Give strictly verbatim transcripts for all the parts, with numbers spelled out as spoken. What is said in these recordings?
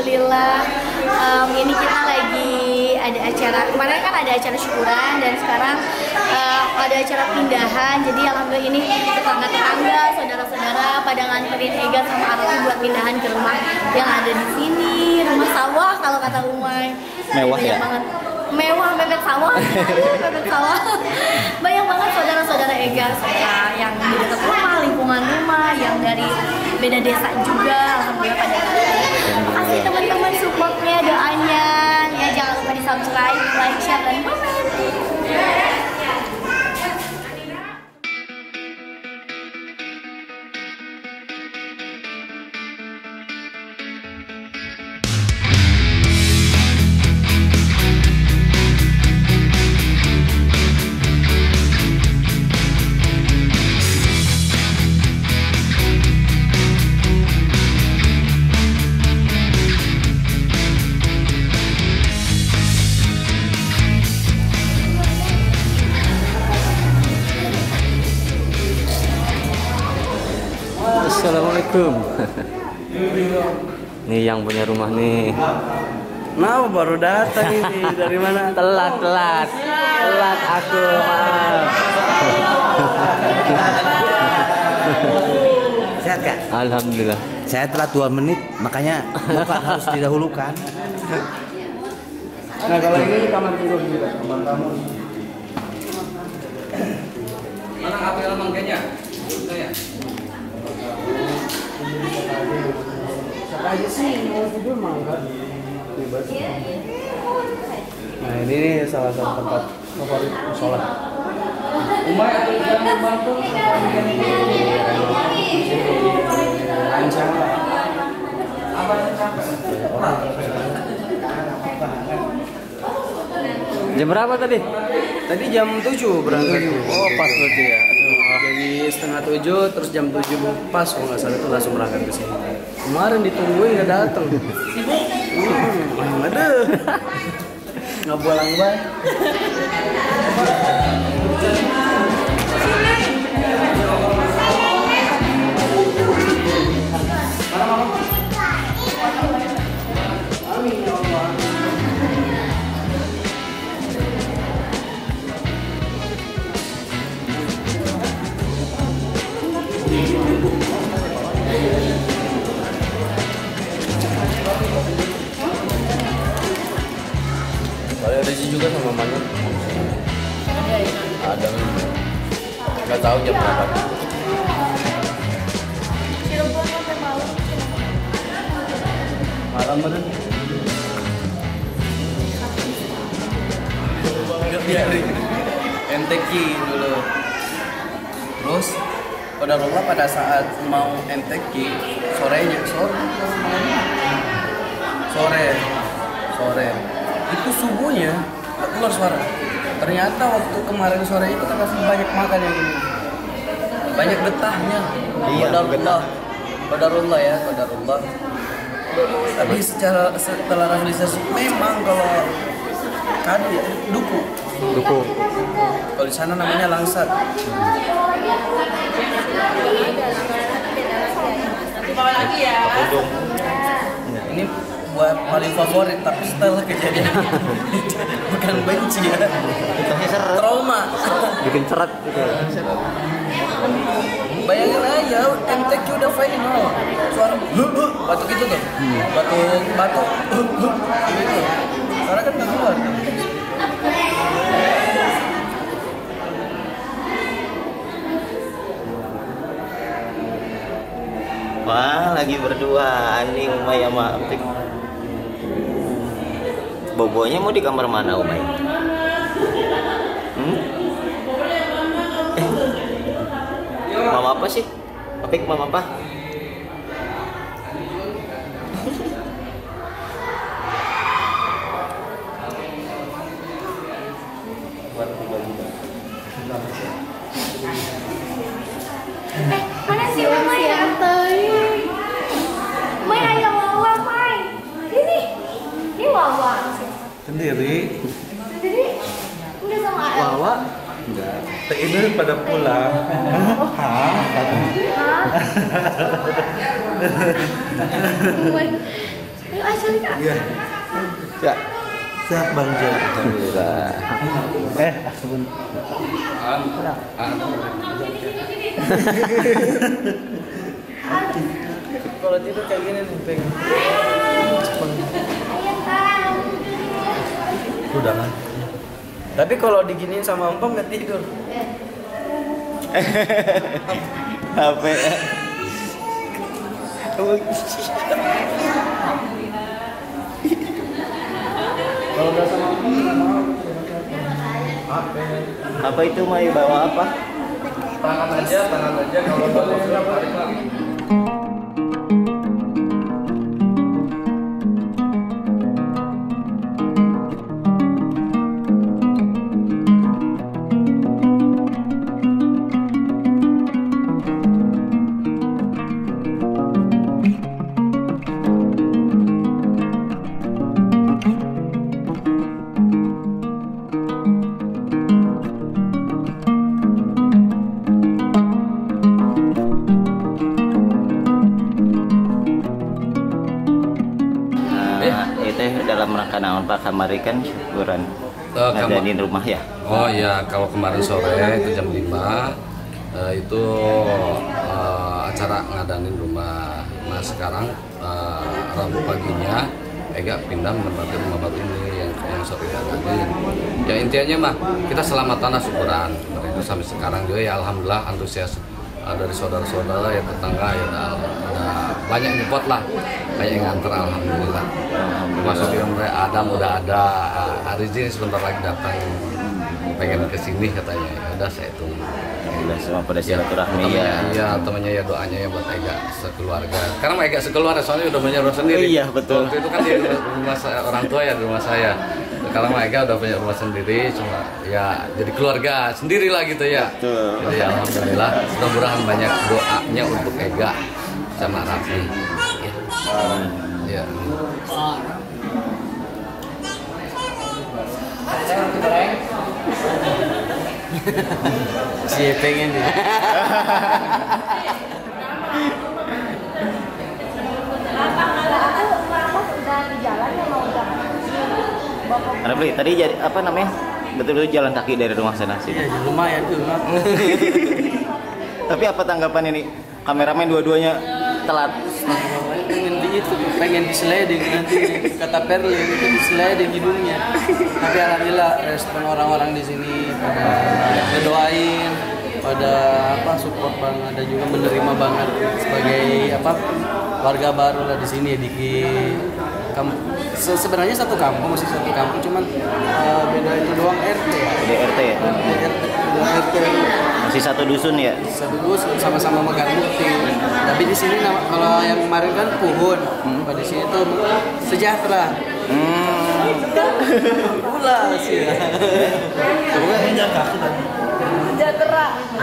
alhamdulillah. Um, ini kita lagi ada acara, kemarin kan ada acara syukuran dan sekarang uh, ada acara pindahan. Jadi alhamdulillah ini tetangga-tetangga, saudara-saudara pada nganterin Ega sama Arfi buat pindahan ke rumah yang ada di sini, rumah sawah kalau kata Umay. Mewah ya? Banget. Mewah, bebek sawah, bebek sawah. Banyak banget saudara-saudara Ega, saudara yang di dekat rumah, lingkungan rumah, yang dari beda desa juga. Alhamdulillah pada kasih teman-teman supportnya, doanya. Ya jangan lupa di subscribe, like, share, dan komen. Assalamualaikum. Nih yang punya rumah nih. Nah, baru datang ini. Dari mana? Telat, telat. Telat aku. Maaf. Sehat Kak? Alhamdulillah. Saya telat dua menit, makanya Bapak harus didahulukan. Nah, kalau ini kamar tidur juga, kamar tamu. Mana apel mangganya? Saya. Siapa aja sih mau tidur mangga? Bebas. Nah, ini nih salah satu tempat favorit sholat. Umay atau jangan bantu? Rancang. Apa yang capek? Jam berapa tadi? Tadi jam tujuh berangkat. Oh, pas berarti ya. Jadi setengah tujuh, terus jam tujuh pas kalau nggak salah itu langsung berangkat ke sini. Kemarin ditungguin nggak datang. Hmm, ada. Nggak bolang banget. Kalau Rezi juga sama mamanya. Ada. Nggak tahu jam berapa. Malam mana? Nggak biarin. M T Q dulu. Terus pada rumah pada saat mau M T Q sorenya sore sore sore itu subuhnya nggak keluar suara. Ternyata waktu kemarin sore itu karena banyak makan yang ini banyak getahnya. Iya, Qadarullah, qadarullah ya, qadarullah. Tapi secara setelah realisasi memang kalau kadu ya duku Duku. kalau di sana namanya langsat. Bawa lagi ya. Ini buat paling favorit, tapi setelah kejadian bukan benci ya, trauma. Bikin seret gitu. Bayangin aja M T Q udah final, suara batuk itu tuh, batuk batuk gitu. Suara kan nggak keluar. Wah, lagi berdua nih Umay sama Apik. Bobonya mau di kamar mana Umay? Hmm? Eh, mama apa sih? Apik mama apa? Eh, mana sih Umay ya? Umay ayo Wawa, Umay. Ini, ini Wawa. Sendiri. Sendiri, udah sama Ael. Wawa? Enggak. Ini pada pulang. Hah? Umay. Ayo acara Kak. Iya. Ya. Siap Bang Jo. Alhamdulillah. Eh, sebelum Kalau tidur kayak gini nih pengen. udah kan. Tapi kalau diginiin sama empam nggak tidur. H P. Kalau udah sama empam nggak mau. Apa itu mau bawa apa? Tangan aja, tangan aja. Kalau boleh tarik lagi. Dalam rangka naon Pak kamari kan syukuran Uh, ngadain rumah ya. Oh iya, kalau kemarin sore itu jam lima uh, itu uh, acara ngadain rumah. Nah sekarang uh, Rabu paginya Ega pindah menempati rumah baru ini yang yang sore ngadain. Ya intinya mah kita selamatan lah syukuran. Itu sampai sekarang juga ya alhamdulillah antusias uh, dari saudara-saudara ya tetangga ya ada, ada banyak yang nyepot lah, banyak yang nganter alhamdulillah. Masuk yang mulai Adam udah ada, Arizin sebentar lagi datang, pengen kesini katanya. Ya udah saya tunggu. Udah semua pada silaturahmi ya. ya. Iya temannya ya doanya ya buat Ega sekeluarga. Karena Ega sekeluarga soalnya udah punya rumah sendiri. Oh, iya betul. Waktu itu kan di rumah saya, orang tua ya di rumah saya. Sekarang Ega udah punya rumah sendiri, cuma ya jadi keluarga sendiri lah gitu ya. Betul. Jadi ya, alhamdulillah mudah-mudahan banyak doanya untuk Ega sama Raffi. Ya. Ya. Si pengen nih. Ada beli tadi jadi apa namanya? Betul-betul jalan kaki dari rumah sana sih. Iya, lumayan tuh. Tapi apa tanggapan ini? Kameramen dua-duanya telat. Pengen di itu, pengen di sliding nanti kata Perli itu di sliding hidungnya. Tapi alhamdulillah respon orang-orang di sini pada ngedoain, pada apa support banget dan juga menerima banget sebagai apa warga baru lah di sini di kampung. Se sebenarnya satu kampung masih satu kampung cuman uh, beda itu doang R T ya. Di R T ya. R T, R T. Masih satu dusun ya. Satu dusun sama-sama megang bukti. Tapi di sini nama, kalau yang kemarin kan Puhun, hmm. Di sini tuh Sejahtera. Hmm. Pula sih. Coba minyak kaki tadi. Sejahtera.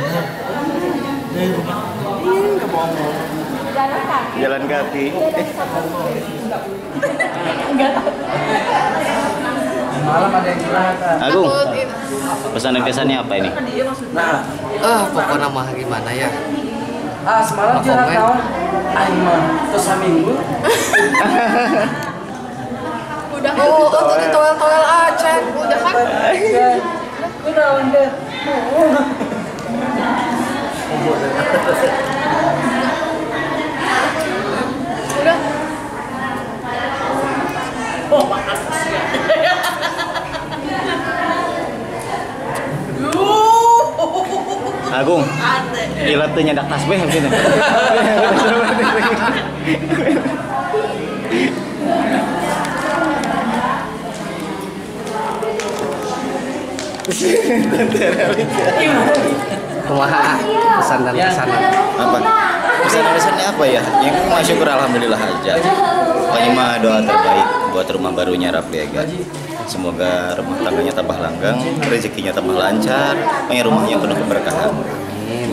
Ini bohong. Jalan kaki. Jalan kaki. Enggak tahu. Malam ada yang celaka. Agung. Pesan dan kesannya apa ini? Nah, Ah, pokoknya mah gimana ya? ah semalam curhat tahun. Aing mah terus seminggu. Udah kan? Oh, oh tadi toel-toel aja. Udah kan? Udah udah. Udah. Oh, Agung. Gila tuh nyedak tasbih gitu. Kumaha pesan dan kesanan. Apa? Pesan-pesannya apa ya? Yang penting syukur alhamdulillah aja. Pokoknya mah doa terbaik buat rumah barunya Raffi Ega. Semoga rumah tangganya tambah langgang, rezekinya tambah lancar, pokoknya rumahnya penuh keberkahan. Amin.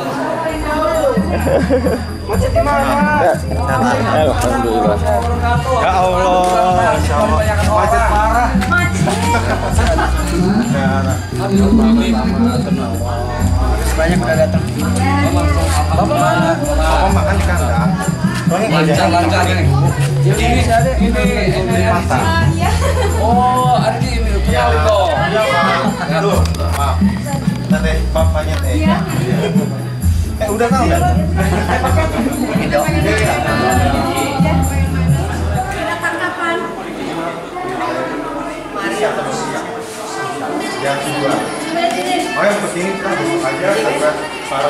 Macet di mana? Alhamdulillah. Ya Allah, macet parah. Banyak udah datang. Bapak mana? Bapak makan di kandang. lancar lancar nih. Ini ini ini mata. Oh, Ardi ini kenal kok. Aduh, maaf. Teh, bapaknya teh. Eh, udah tahu kan? Yang kedua. Oh, yang kesini kita duduk aja sampai parah.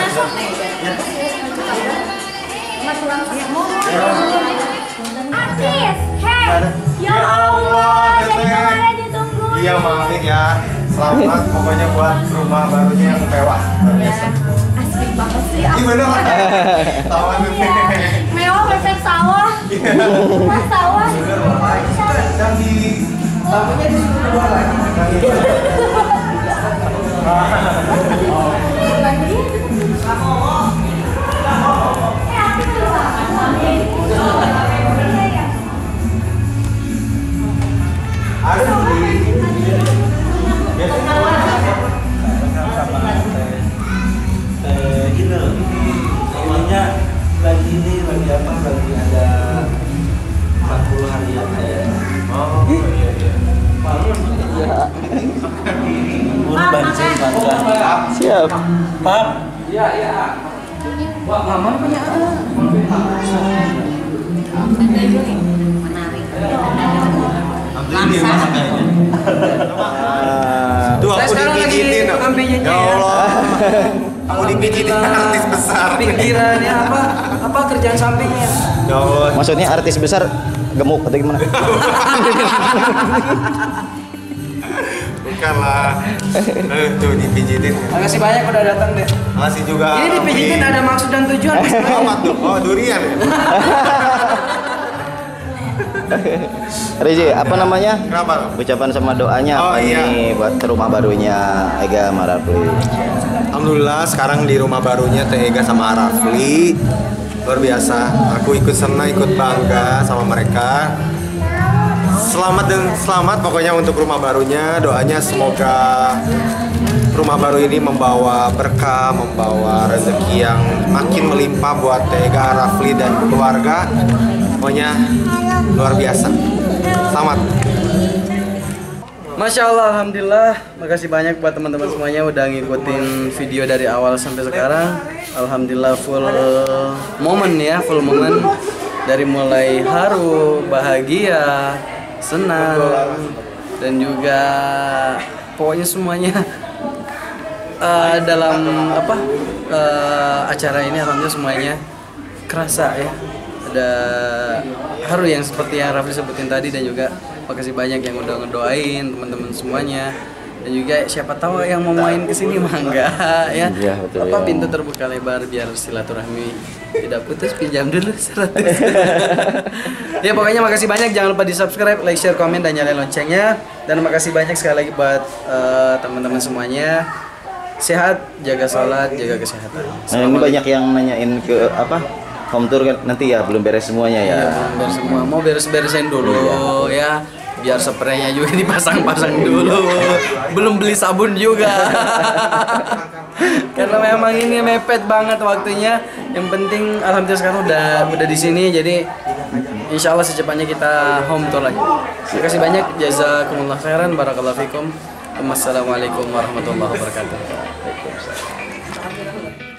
Artis, hey, ya Allah, dari kemarin ditunggu. Iya, maafin ya. Selamat pokoknya buat rumah barunya yang mewah. Asik banget sih. Iya bener. Tawan Mewah perfect sawah. Mas sawah. Dan di tamunya di situ dua lagi. Ada di ini namanya lagi ini lagi apa lagi ada empat puluh hari yang kaya. Oh iya iya. Buru banjir bangga. Siap. Pap. Iya iya. Wah, mama punya anak. Tuh aku dipijitin. Ya Allah. Aku dipijitin artis besar. Pikirannya apa? Apa kerjaan sampingnya? Ya Allah. Maksudnya artis besar gemuk atau gimana? Bukan lah. Eh, tuh dipijitin. Makasih banyak udah datang deh. Masih juga. Ini dipijitin ada maksud dan tujuan. Apa tuh? Oh, durian ya? Rezi, apa namanya? Kenapa? Ucapan sama doanya Oh, apa iya. nih buat rumah barunya Ega sama Rafli? Alhamdulillah sekarang di rumah barunya Teh Ega sama Rafli luar biasa. Aku ikut senang, ikut bangga sama mereka. Selamat dan selamat pokoknya untuk rumah barunya. Doanya semoga rumah baru ini membawa berkah, membawa rezeki yang makin melimpah buat Teh Ega, Rafli dan keluarga. Pokoknya luar biasa. Selamat. Masya Allah, Alhamdulillah. Makasih banyak buat teman-teman semuanya udah ngikutin video dari awal sampai sekarang. Alhamdulillah full momen ya, full momen. Dari mulai haru, bahagia, senang, dan juga pokoknya semuanya uh, dalam apa uh, acara ini alhamdulillah semuanya kerasa ya. Ada haru yang seperti yang Rafli sebutin tadi, dan juga makasih banyak yang udah ngedoain teman-teman semuanya, dan juga siapa tahu yang mau main kesini mah enggak ya. Iya, betul, Apa ya. pintu terbuka lebar biar silaturahmi tidak putus, pinjam dulu seratus. Ya pokoknya makasih banyak, jangan lupa di subscribe, like, share, komen, dan nyalain loncengnya. Dan makasih banyak sekali lagi buat uh, teman-teman semuanya. Sehat, jaga sholat, jaga kesehatan. Nah, ini banyak yang nanyain ke apa? Home tour kan nanti ya, belum beres semuanya ya. Iya, belum beres semua. Mau beres-beresin dulu ya. Biar spraynya juga dipasang-pasang dulu. Belum beli sabun juga. Karena memang ini mepet banget waktunya. Yang penting alhamdulillah sekarang udah udah di sini, jadi insya Allah secepatnya kita home tour lagi. Terima kasih banyak. Jazakumullah khairan, barakallahu fikum. Wassalamualaikum warahmatullahi wabarakatuh.